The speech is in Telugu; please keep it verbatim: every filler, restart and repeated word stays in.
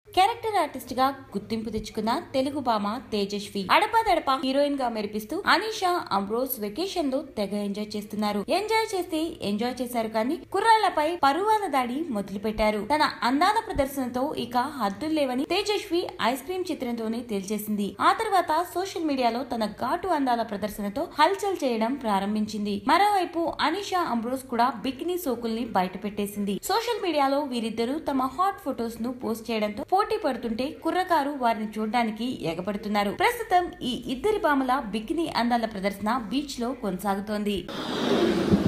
క్యారెక్టర్ ఆర్టిస్ట్ గా గుర్తింపు తెచ్చుకున్న తెలుగు భామ తేజస్వి అడపాదడపా హీరోయిన్ గా మెరిపిస్తూ అనీషా అంబ్రోస్ వెకేషన్ లో తెగ ఎంజాయ్ చేస్తున్నారు. ఎంజాయ్ చేస్తే ఎంజాయ్ చేశారు కానీ కుర్రాళ్లపై పరువాల దాడి మొదలు పెట్టారు. తన అందాల ప్రదర్శనతో ఇక హద్దులు లేవని తేజస్వి ఐస్ క్రీమ్ చిత్రంతోనే తేల్చేసింది. ఆ తర్వాత సోషల్ మీడియాలో తన ఘాటు అందాల ప్రదర్శనతో హల్చల్ చేయడం ప్రారంభించింది. మరోవైపు అనీషా అంబ్రోస్ కూడా బికినీ సోకుల్ని బయట పెట్టేసింది. సోషల్ మీడియాలో వీరిద్దరూ తమ హాట్ ఫొటోస్ ను పోస్ట్ చేయడంతో పోటీ పడుతుంటే కుర్రకారు వారిని చూడడానికి ఎగబడుతున్నారు. ప్రస్తుతం ఈ ఇద్దరి భామల బికినీ అందాల ప్రదర్శన బీచ్ లో కొనసాగుతోంది.